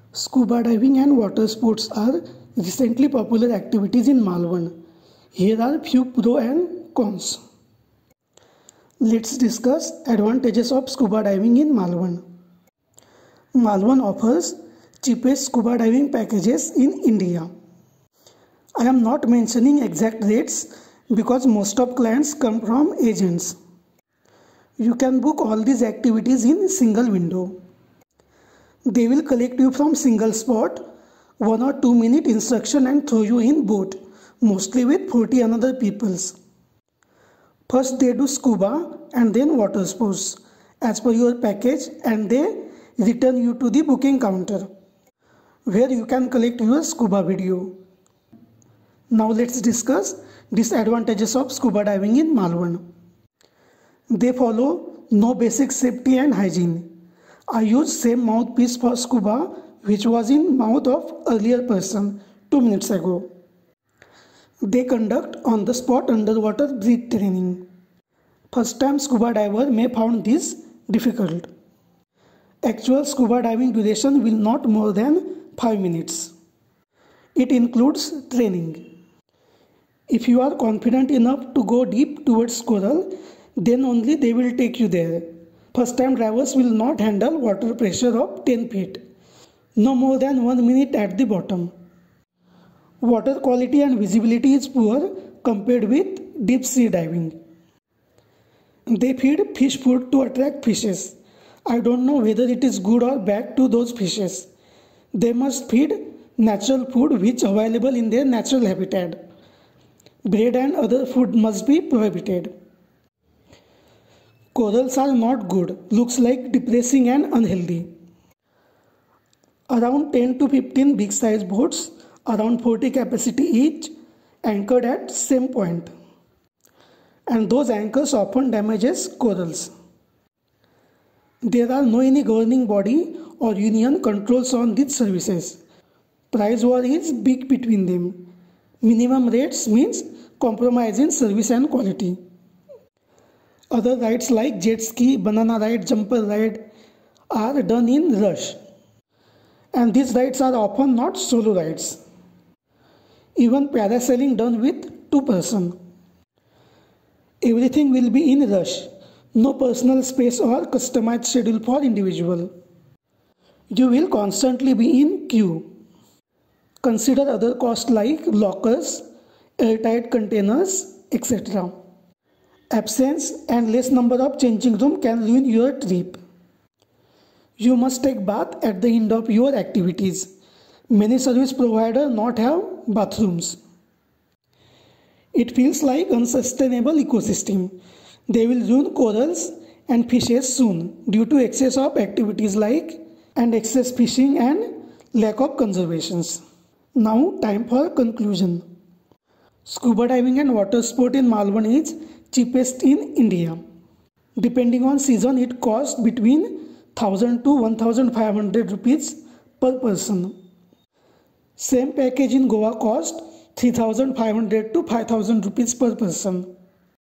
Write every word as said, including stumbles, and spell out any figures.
Scuba diving and water sports are recently popular activities in Malvan. Here are few pros and cons. Let's discuss advantages of scuba diving in Malvan. Malvan offers cheapest scuba diving packages in India. I am not mentioning exact rates because most of clients come from agents. You can book all these activities in single window. They will collect you from single spot, one or two minute instruction and throw you in boat, mostly with forty another peoples. First they do scuba and then water sports as per your package, and they return you to the booking counter where you can collect your scuba video. Now let's discuss disadvantages of scuba diving in Malvan. They follow no basic safety and hygiene. I used same mouthpiece for scuba which was in mouth of earlier person two minutes ago. They conduct on the spot underwater breath training. First time scuba diver may find this difficult. Actual scuba diving duration will not more than five minutes. It includes training. If you are confident enough to go deep towards coral, then only they will take you there. First time divers will not handle water pressure of ten feet, no more than one minute at the bottom. Water quality and visibility is poor compared with deep sea diving. They feed fish food to attract fishes. I don't know whether it is good or bad to those fishes. They must feed natural food which available in their natural habitat. Bread and other food must be prohibited. Corals are not good, looks like depressing and unhealthy. Around ten to fifteen big size boats, around forty capacity each, anchored at same point. And those anchors often damages corals. There are no any governing body or union controls on these services. Price war is big between them. Minimum rates means compromise in service and quality. Other rides like jet ski, banana ride, jumper ride are done in rush. And these rides are often not solo rides. Even parasailing done with two person. Everything will be in rush. No personal space or customized schedule for individual. You will constantly be in queue. Consider other costs like lockers, airtight containers, et cetera. Absence and less number of changing room can ruin your trip. You must take bath at the end of your activities. Many service providers not have bathrooms. It feels like unsustainable ecosystem. They will ruin corals and fishes soon due to excess of activities like and excess fishing and lack of conservations. Now time for conclusion. Scuba diving and water sport in Malvan is cheapest in India. Depending on season, it costs between one thousand to one thousand five hundred rupees per person. Same package in Goa cost three thousand five hundred to five thousand rupees per person.